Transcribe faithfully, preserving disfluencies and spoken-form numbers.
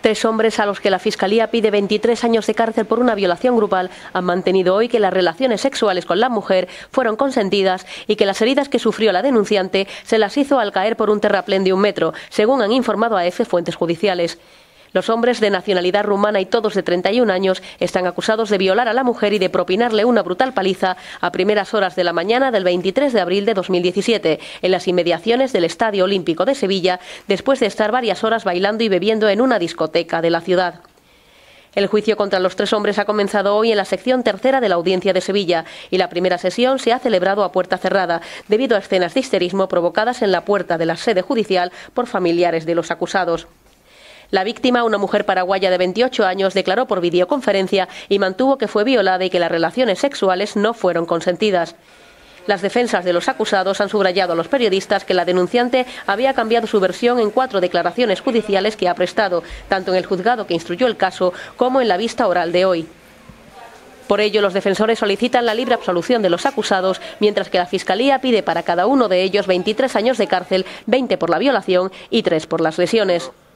Tres hombres a los que la Fiscalía pide veintitrés años de cárcel por una violación grupal han mantenido hoy que las relaciones sexuales con la mujer fueron consentidas y que las heridas que sufrió la denunciante se las hizo al caer por un terraplén de un metro, según han informado a EFE fuentes judiciales. Los hombres de nacionalidad rumana y todos de treinta y un años están acusados de violar a la mujer y de propinarle una brutal paliza a primeras horas de la mañana del veintitrés de abril de dos mil diecisiete en las inmediaciones del Estadio Olímpico de Sevilla, después de estar varias horas bailando y bebiendo en una discoteca de la ciudad. El juicio contra los tres hombres ha comenzado hoy en la sección tercera de la Audiencia de Sevilla y la primera sesión se ha celebrado a puerta cerrada debido a escenas de histerismo provocadas en la puerta de la sede judicial por familiares de los acusados. La víctima, una mujer paraguaya de veintiocho años, declaró por videoconferencia y mantuvo que fue violada y que las relaciones sexuales no fueron consentidas. Las defensas de los acusados han subrayado a los periodistas que la denunciante había cambiado su versión en cuatro declaraciones judiciales que ha prestado, tanto en el juzgado que instruyó el caso como en la vista oral de hoy. Por ello, los defensores solicitan la libre absolución de los acusados, mientras que la Fiscalía pide para cada uno de ellos veintitrés años de cárcel, veinte por la violación y tres por las lesiones.